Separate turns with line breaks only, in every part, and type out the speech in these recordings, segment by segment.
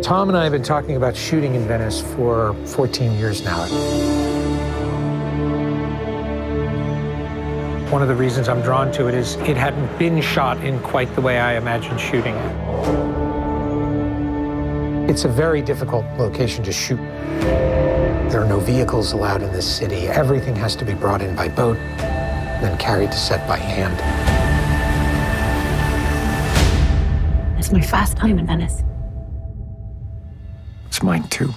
Tom and I have been talking about shooting in Venice for 14 years now. One of the reasons I'm drawn to it is it hadn't been shot in quite the way I imagined shooting it. It's a very difficult location to shoot. There are no vehicles allowed in this city. Everything has to be brought in by boat, then carried to set by hand.
It's my first time in Venice.
It's mine too.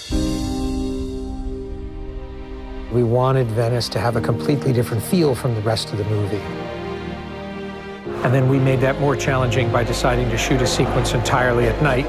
We wanted Venice to have a completely different feel from the rest of the movie. And then we made that more challenging by deciding to shoot a sequence entirely at night.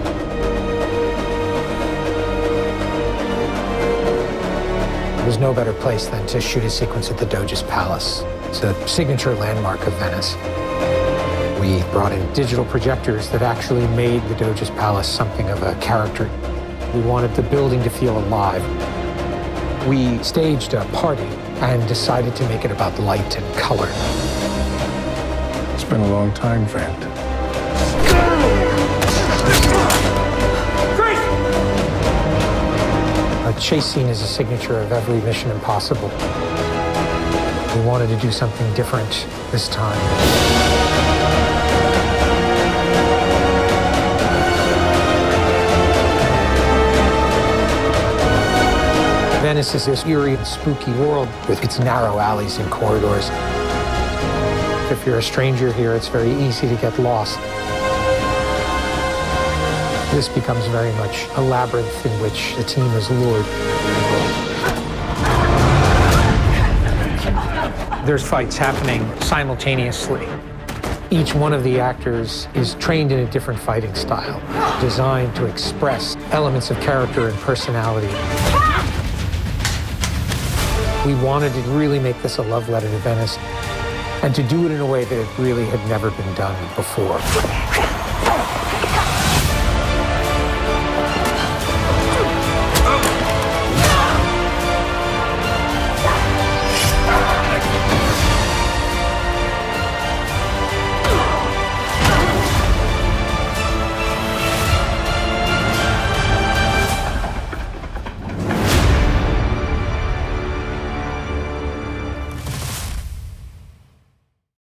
There was no better place than to shoot a sequence at the Doge's Palace. It's a signature landmark of Venice. We brought in digital projectors that actually made the Doge's Palace something of a character. We wanted the building to feel alive. We staged a party and decided to make it about light and color.
It's been a long time, friend.
A chase scene is a signature of every Mission Impossible. We wanted to do something different this time. Venice is this eerie and spooky world with its narrow alleys and corridors. If you're a stranger here, it's very easy to get lost. This becomes very much a labyrinth in which the team is lured. There's fights happening simultaneously. Each one of the actors is trained in a different fighting style, designed to express elements of character and personality. We wanted to really make this a love letter to Venice and to do it in a way that it really had never been done before.